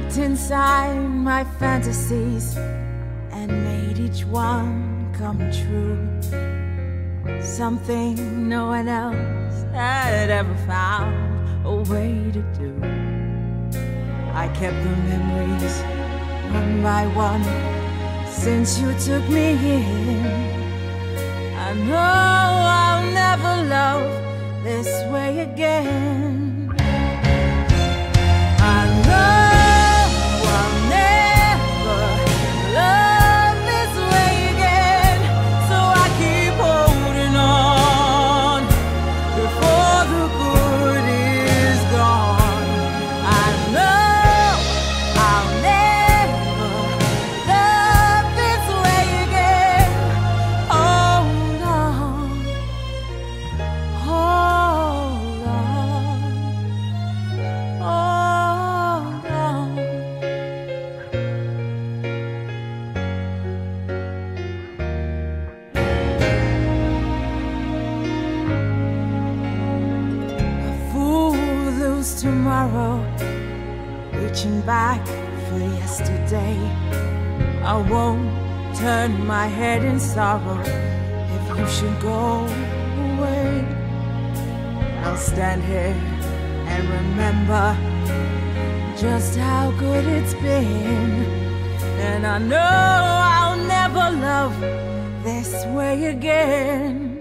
looked inside my fantasies and made each one come true. Something no one else had ever found a way to do. I kept the memories one by one since you took me in. I know I'll never love this way again. I know I'll never love this way again, so I keep holding on before the good is gone. I know I'll never love this way again. Hold on, hold on, hold on. A fool will lose tomorrow, reaching back for yesterday. I won't turn my head in sorrow if you should go away. I'll stand here and remember just how good it's been. And I know I'll never love this way again.